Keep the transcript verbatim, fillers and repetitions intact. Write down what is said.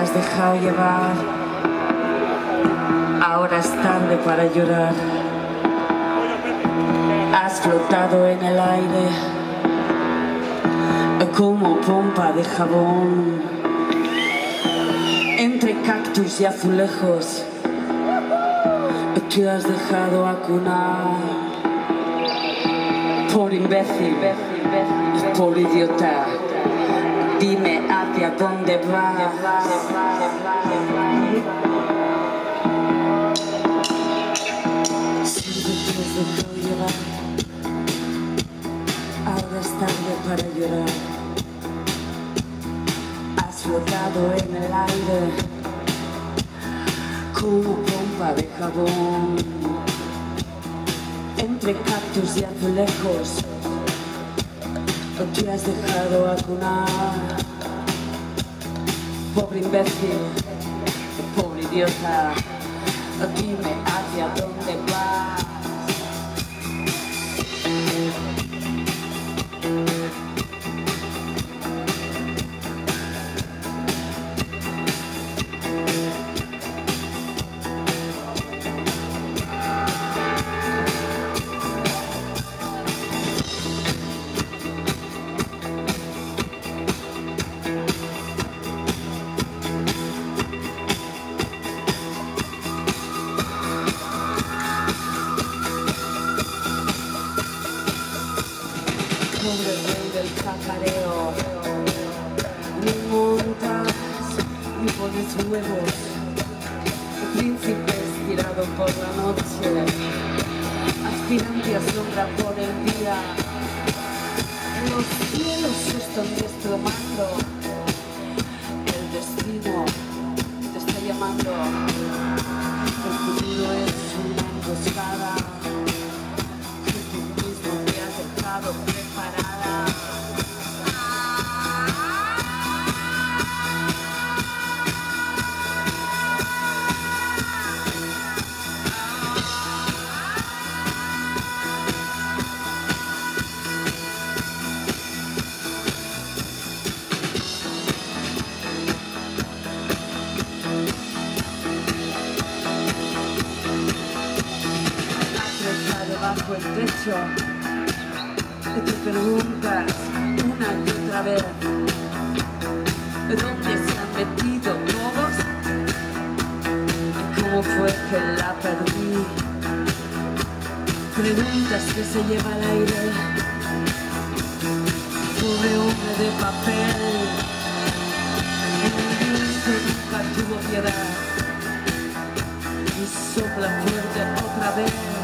has dejado llevar. Ahora es tarde para llorar. Has flotado en el aire como pompa de jabón, entre cactus y azulejos. Te has dejado acunar por imbécil, por idiota. Dime hacia dónde vas. Siempre te has dejado llevar. Ahora es tarde para llorar. Has flotado en el aire como pompa de jabón, entre cactus y azulejos. Te has dejado acunar, pobre imbécil, pobre idiota. Dime hacia dónde vas. Pobre rey del cacareo, ni montas ni pones huevos. El príncipe estirado por la noche, aspirante a sombra por el día. Los cielos se están desplomando, el destino te está llamando. El futuro es una emboscada que tú mismo te has dejado preparada. Bajo el techo y te preguntas una y otra vez ¿dónde se han metido todos? ¿Cómo fue que la perdí? Preguntas que se lleva al aire. Pobre hombre de papel, el viento nunca tuvo piedad y sopla fuerte otra vez.